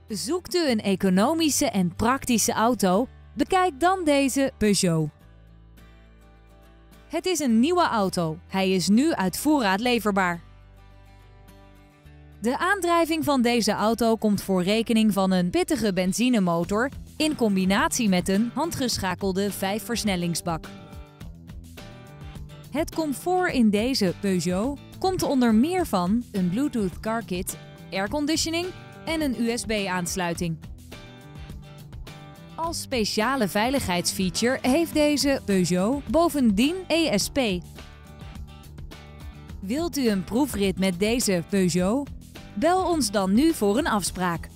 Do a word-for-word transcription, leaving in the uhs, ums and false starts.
Zoekt u een economische en praktische auto? Bekijk dan deze Peugeot. Het is een nieuwe auto. Hij is nu uit voorraad leverbaar. De aandrijving van deze auto komt voor rekening van een pittige benzinemotor in combinatie met een handgeschakelde vijfversnellingsbak. Het comfort in deze Peugeot komt onder meer van een Bluetooth Car Kit, airconditioning en een U S B-aansluiting. Als speciale veiligheidsfeature heeft deze Peugeot bovendien E S P. Wilt u een proefrit met deze Peugeot? Bel ons dan nu voor een afspraak.